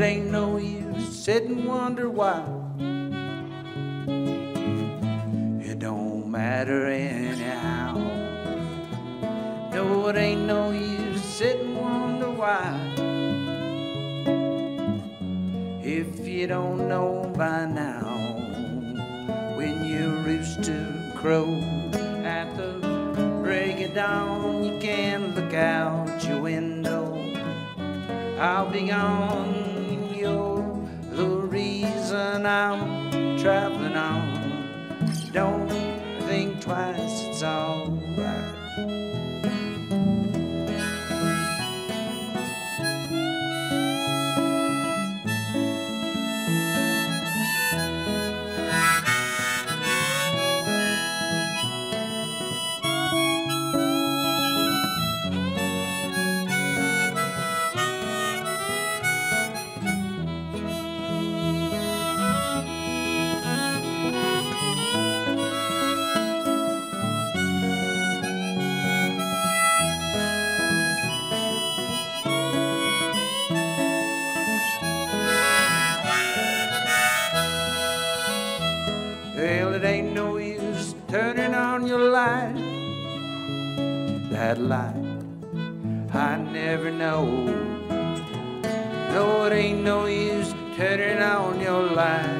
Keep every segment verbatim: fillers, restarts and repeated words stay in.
ain't no use sit and wonder why. It don't matter anyhow. No, it ain't no use sit and wonder why. If you don't know by now, when your rooster crows at the break of dawn, you can look out your window. I'll be gone, you're the reason I'm traveling on. Don't think twice, it's alright. Well, it ain't no use turning on your light. That light, I never know. No, it ain't no use turning on your light.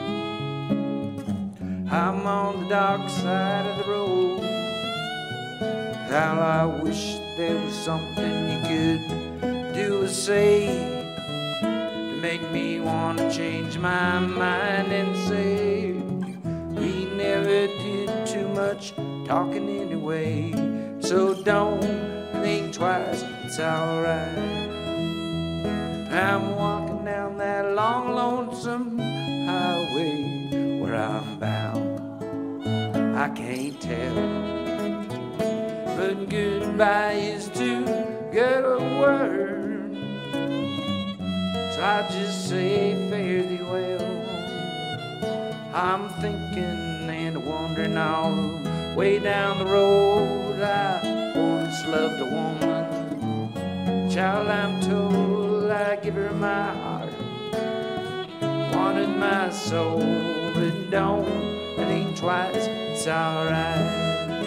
I'm on the dark side of the road. How I wish there was something you could do or say to make me want to change my mind and say we never did too much talking anyway. So don't think twice, it's alright. I'm walking down that long, lonesome highway where I'm bound. I can't tell, but goodbye is too good a word. So I just say fare thee well. I'm thinking and wondering all the way down the road. I once loved a woman, child, I'm told I give her my heart, wanted my soul, but don't think twice, it's alright.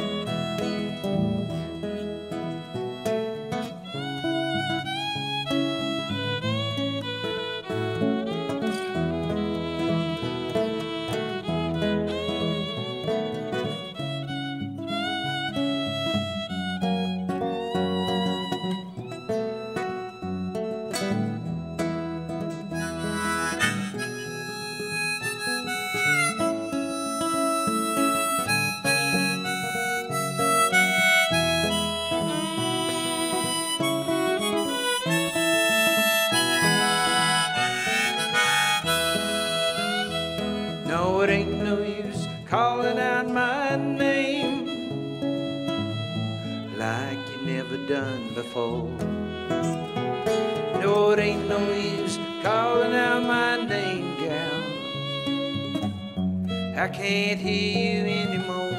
No, it ain't no use calling out my name like you never done before. No, it ain't no use calling out my name, gal. I can't hear you anymore.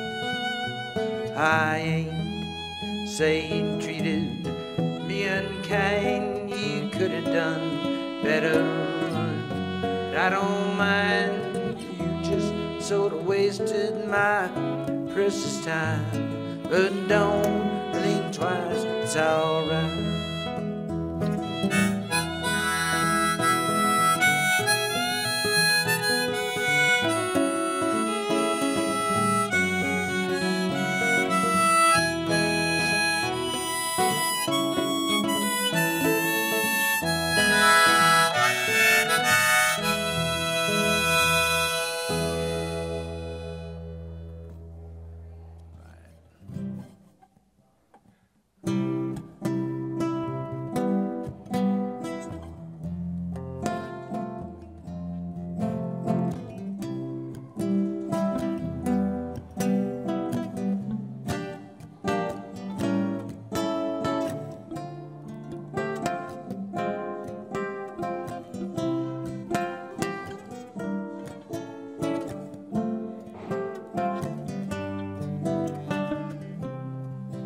I ain't saying treated me unkind. You could have done better. I don't mind. Just sort of wasted my precious time, but don't think twice, it's alright.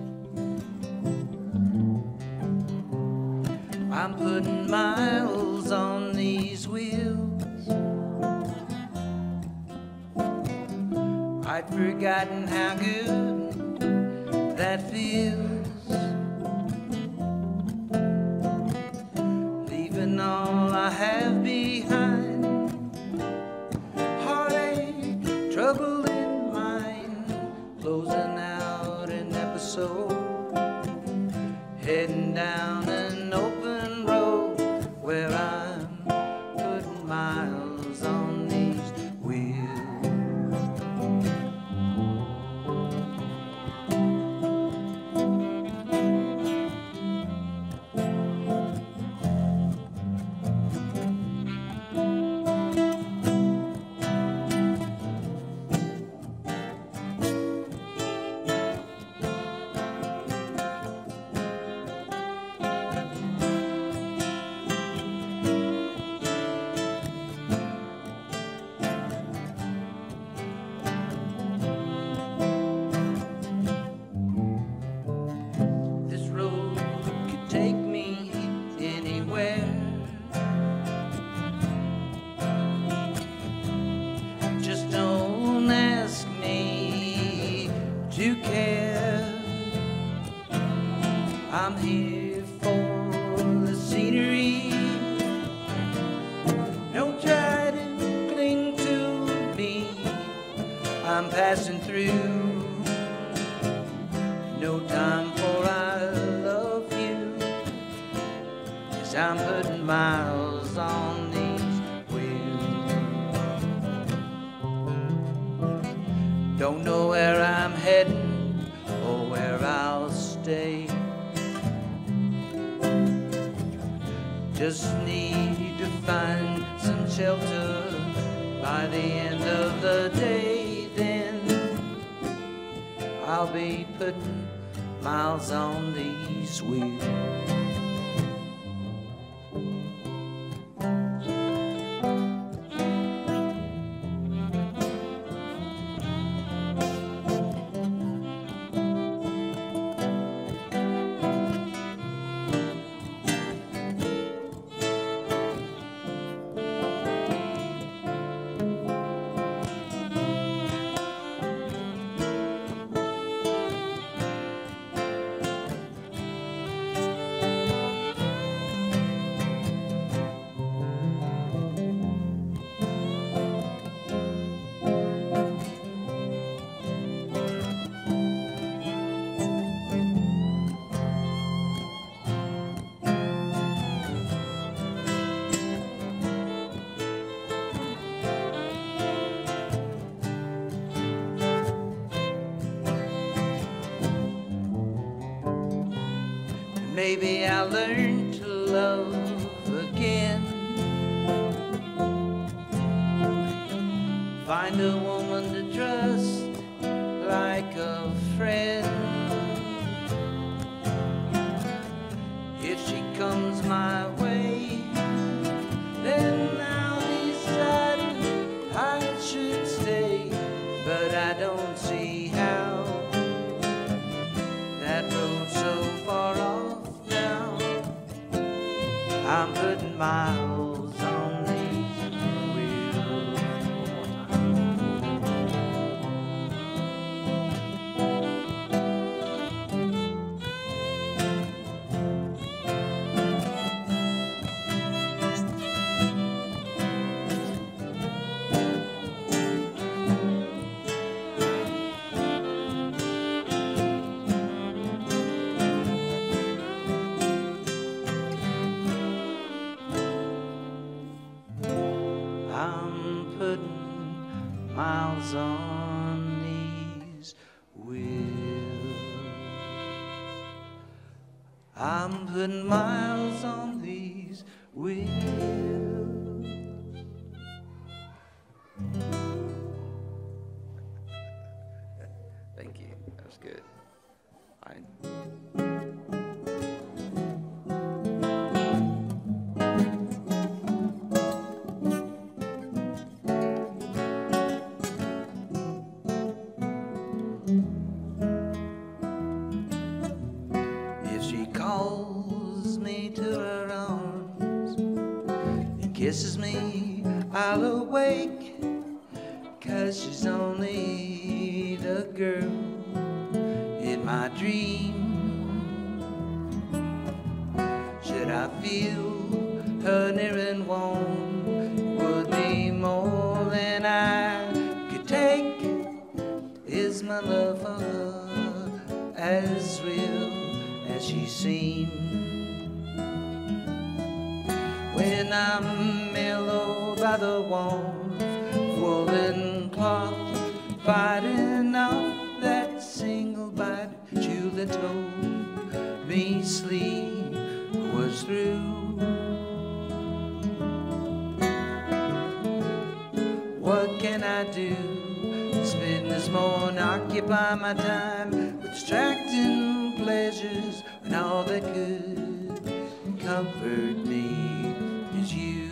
I'm putting miles miles on these wheels. I'd forgotten how good that feels. Leaving all I have behind, heartache, trouble in mind, closing out an episode, heading down an open road where I'm putting miles on these wheels. Take me anywhere. Just don't ask me to care. I'm here for the scenery. Don't try to cling to me. I'm passing through. No time for I love you. I'm putting miles on these wheels. Don't know where I'm heading or where I'll stay. Just need to find some shelter by the end of the day. Then I'll be putting miles on these wheels. Maybe I'll learn to love again. Find a woman to trust like a friend. If she comes my way, then I'll decide I should stay. But I don't see how that road's so far off. I'm putting miles on these wheels. I'm putting miles on these wheels. I'm putting miles on these wheels. Thank you. That was good. Fine. If she calls me to her arms, kisses me, I'll awake, 'cause she's only the girl in my dream. Should I feel her near and warm, would be more than I could take. Is my love for her as real as she seemed? When I'm mellowed by the warmth, woolen cloth, fighting off that single bite chew that told me sleep was through. What can I do to spend this morning, occupy my time with distracting pleasures, when all that could comfort me is you?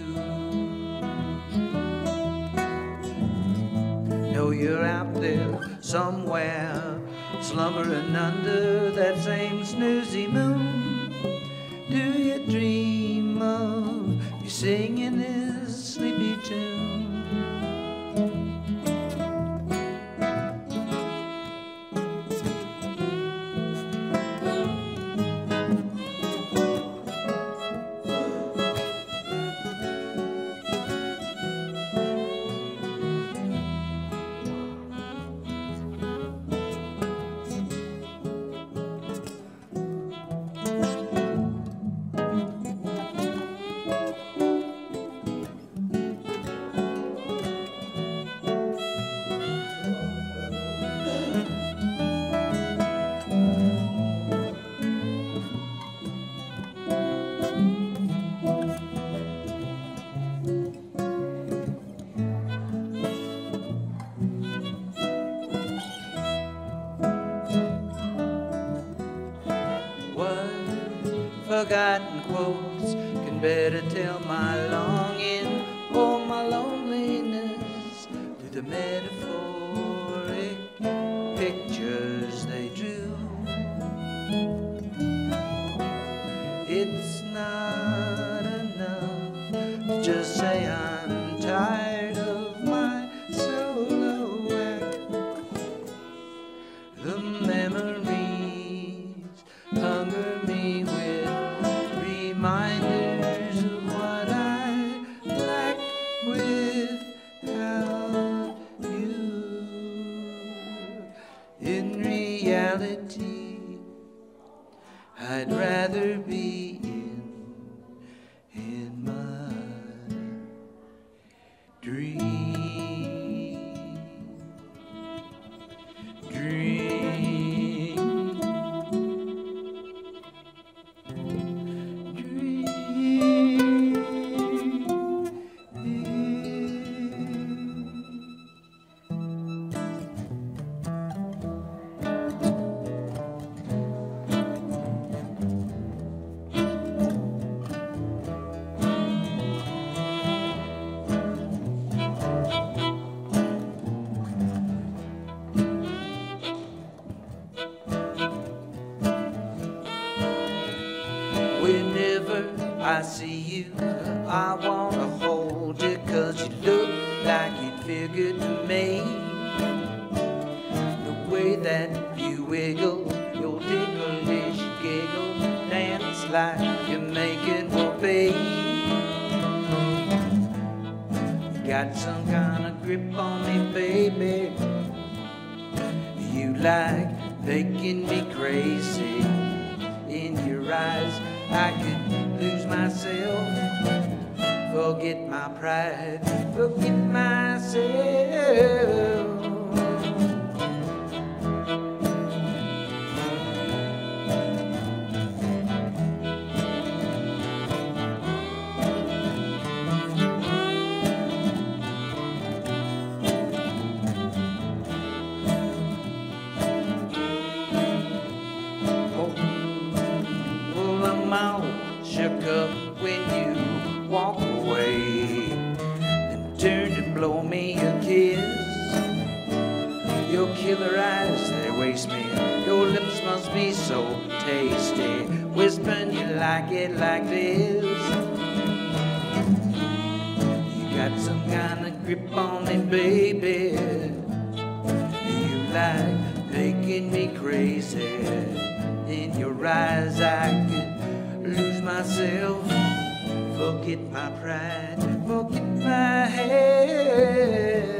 Know you're out there somewhere, slumbering under that same snoozy moon. Do you dream of you singing this sleepy tune? Forgotten quotes can better tell my longing or my loneliness through the metaphoric pictures they drew. It's not enough to just say I'm tired of my solo act. The memories hunger me with reminders of what I lack without you. In reality, I'd rather be in, in my dream, dream. Whenever I see you, I wanna hold you, 'cause you look like you'd figured to me. The way that you wiggle, your ticklish giggle, dance like you're making whoopee. Got some kind of grip on me, baby. You like making me crazy. In your eyes I could lose myself, forget my pride, forget myself. Shook up when you walk away, then turn to blow me a kiss. Your killer eyes, they waste me. Your lips must be so tasty, whispering you like it like this. got some kind of grip on me, baby. You like making me crazy. In your eyes I could lose myself, forget my pride, forget my health.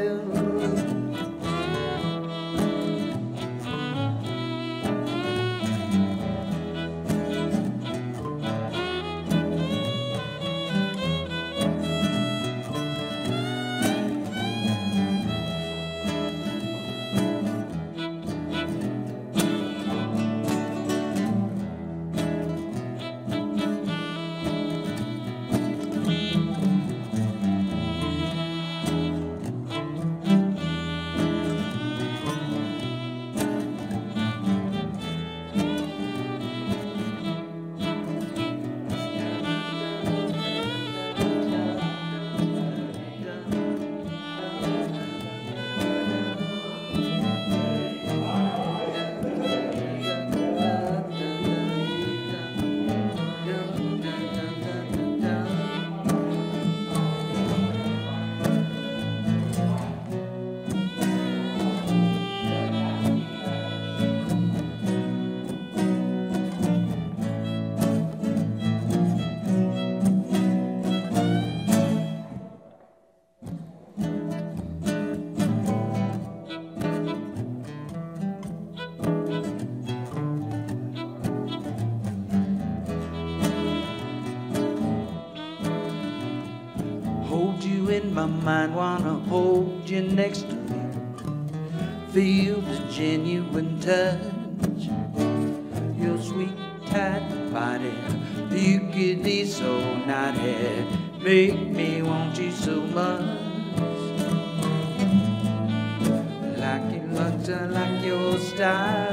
In my mind, wanna hold you next to me, feel the genuine touch, your sweet tight body, you could be so naughty, make me want you so much. Like your looks, I like your style.